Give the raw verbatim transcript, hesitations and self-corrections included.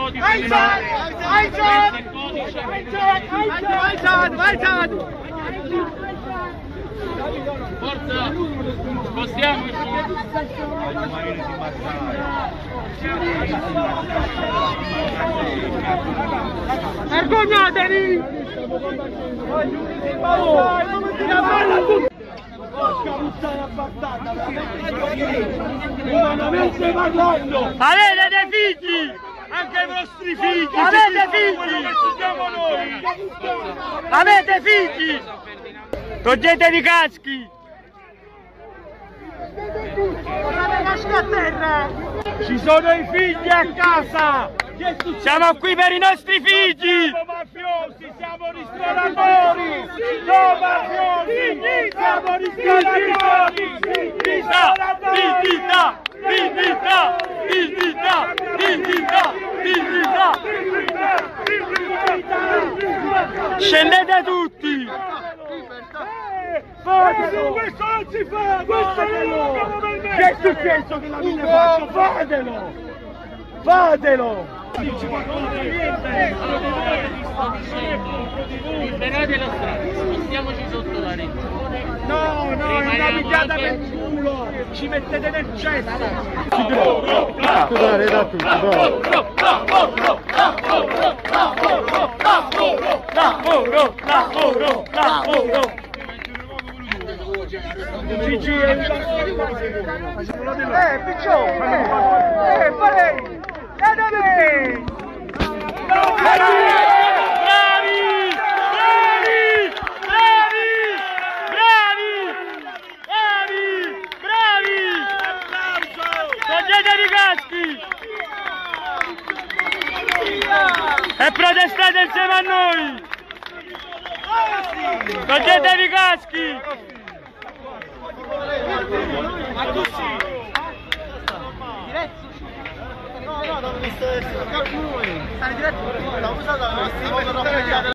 codice Aitan! Aitan! Aitan! Aitan! Forza! Spostiamoci! Vergognatevi! Porca puttana bastarda! Umanamente parlando! Avete dei figli! Anche i vostri figli! Avete figli! Siamo noi! Avete figli! Toglietevi i caschi! Casca a terra! Ci sono i figli a casa! Che succede? Siamo qui per i nostri figli! Siamo mafiosi, siamo ristoratori! No mafiosi! Siamo ristoratori! Dignità! Dignità! Dignità! Dignità! Dignità! Dignità! Scendete tutti! Fatelo! Questo non si fa! Questo non lo fanno per me! Che è successo che la mia faccio? Fatelo! Fatelo! Liberate la strada, spostiamoci sotto la rete. No, no, è una picchiata per il culo! Ci mettete nel cesso! Scusate da tutti, bravo! Lavoro! Lavoro! Lavoro! Gigi è un Eh, picciò! Eh, farei! E da me! Bravi! Bravi! Bravi! Bravi! Bravi! Bravi! Toglietevi i caschi! E protestate insieme a noi! Toglietevi i caschi! Ma tu sì! Diretto? No, no, dovreste essere, noi! Stai diretto? Stavo usando la